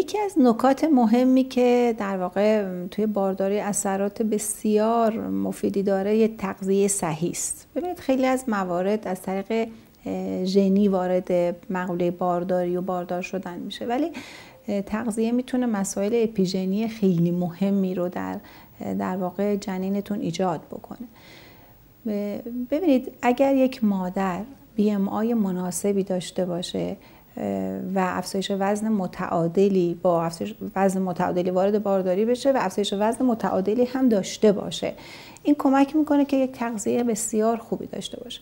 یکی از نکات مهمی که در واقع توی بارداری اثرات بسیار مفیدی داره یه تغذیه صحیح است. ببینید خیلی از موارد از طریق ژنی وارد مقوله بارداری و باردار شدن میشه، ولی تغذیه میتونه مسائل اپیژنی خیلی مهمی رو در واقع جنینتون ایجاد بکنه. ببینید اگر یک مادر BMI مناسبی داشته باشه و افزایش وزن متعادلی با افزایش وزن متعادلی وارد بارداری بشه و افزایش وزن متعادلی هم داشته باشه، این کمک میکنه که یک تغذیه بسیار خوبی داشته باشه،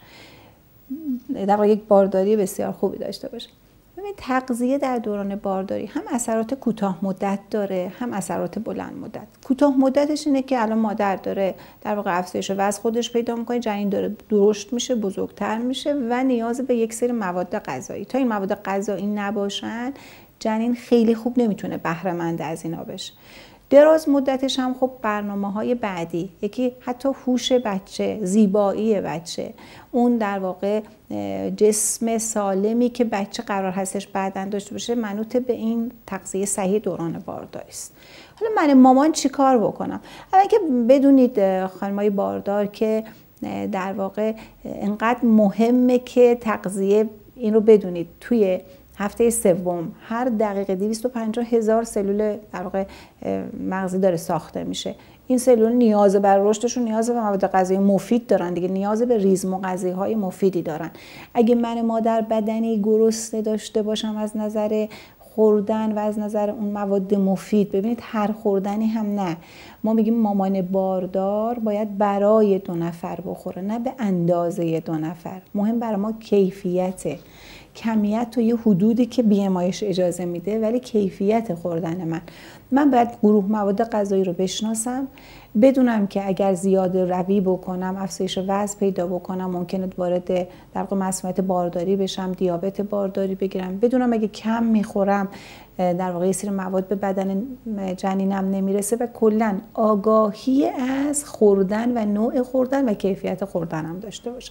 در واقع یک بارداری بسیار خوبی داشته باشه. ببینید تغذیه در دوران بارداری هم اثرات کوتاه مدت داره هم اثرات بلند مدت. کوتاه مدتش اینه که الان مادر داره در واقع افزایش وزن خودش پیدا میکنه، جنین داره درشت میشه، بزرگتر میشه و نیاز به یک سری مواد غذایی. تا این مواد غذایی نباشن جنین خیلی خوب نمیتونه بهره مند از اینا بشه. دراز مدتش هم خب برنامه‌های بعدی، یکی حتی هوش بچه، زیبایی بچه، اون در واقع جسم سالمی که بچه قرار هستش بعداً داشته باشه منوط به این تغذیه صحیح دوران بارداری است. حالا من مامان چی کار بکنم؟ اول که بدونید خانمای باردار که در واقع انقدر مهمه که تغذیه، این رو بدونید توی هفته سوم هر دقیقه 250,000 سلول در واقع مغزی داره ساخته میشه. این سلول نیاز بر رشدشون نیاز به مواد غذایی مفید دارن دیگه، نیاز به ریزم غذایی مفیدی دارن. اگه من مادر بدنی گرسنه داشته باشم از نظر خوردن و از نظر اون مواد مفید، ببینید هر خوردنی هم نه، ما میگیم مامان باردار باید برای 2 نفر بخوره نه به اندازه 2 نفر. مهم برای ما کیفیته، کمیت تو یه حدودی که BMIش اجازه میده، ولی کیفیت خوردن من باید گروه مواد غذایی رو بشناسم، بدونم که اگر زیاد روی بکنم افزایش وزن پیدا بکنم ممکنه وارد در واقع مسئولیت بارداری بشم، دیابت بارداری بگیرم، بدونم اگه کم میخورم در واقع یه سری مواد به بدن جنینم نمیرسه و کلا آگاهی از خوردن و نوع خوردن و کیفیت خوردنم داشته باشم.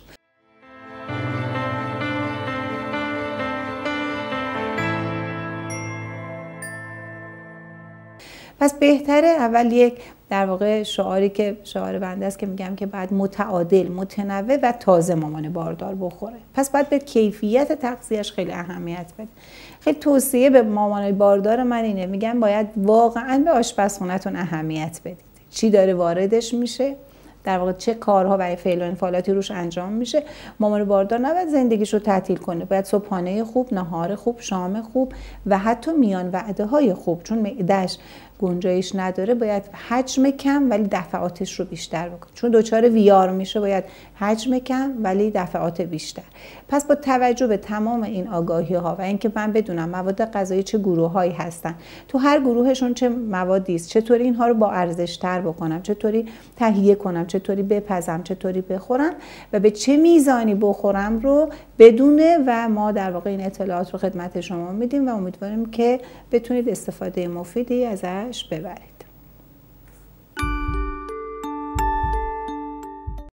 پس بهتره اول یک در واقع شعاری که شعار بنده است که میگم که بعد متعادل، متنوع و تازه مامان باردار بخوره. پس باید به کیفیت تغذیه‌اش خیلی اهمیت بده. خیلی توصیه به مامان باردار من اینه، میگم باید واقعاً به آشپزخونه‌تون اهمیت بدید. چی داره واردش میشه؟ در واقع چه کارها برای فعل و انفعالاتی روش انجام میشه. مامان باردار نباید زندگیش رو تعطیل کنه، باید صبحانه خوب، نهار خوب، شام خوب و حتی میان وعده های خوب، چون معده‌اش گنجایش نداره باید حجم کم ولی دفعاتش رو بیشتر بکنه، چون دچار ویار میشه باید حجم کم ولی دفعات بیشتر. پس با توجه به تمام این آگاهی ها و اینکه من بدونم مواد غذایی چه گروه هایی هستن، تو هر گروهشون چه موادی است، چطوری اینها رو با ارزش تر بکنم، چطوری تهیه کنم، چطوری بپزم، چطوری بخورم و به چه میزانی بخورم رو بدونه و ما در واقع این اطلاعات رو خدمت شما میدیم و امیدواریم که بتونید استفاده مفیدی ازش ببرید.